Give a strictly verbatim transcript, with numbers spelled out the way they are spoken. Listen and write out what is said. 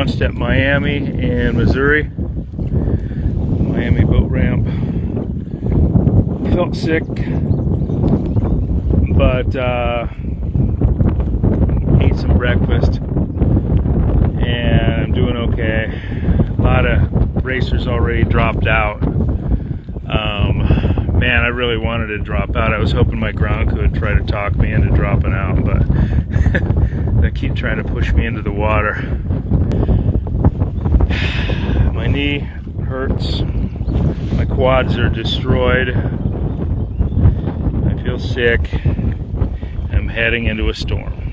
launched at Miami and Missouri. Miami boat ramp. Felt sick, but uh, ate some breakfast and I'm doing okay. A lot of racers already dropped out. Um, man, I really wanted to drop out. I was hoping my ground crew would try to talk me into dropping out, but they keep trying to push me into the water. My knee hurts. My quads are destroyed. I feel sick. I'm heading into a storm.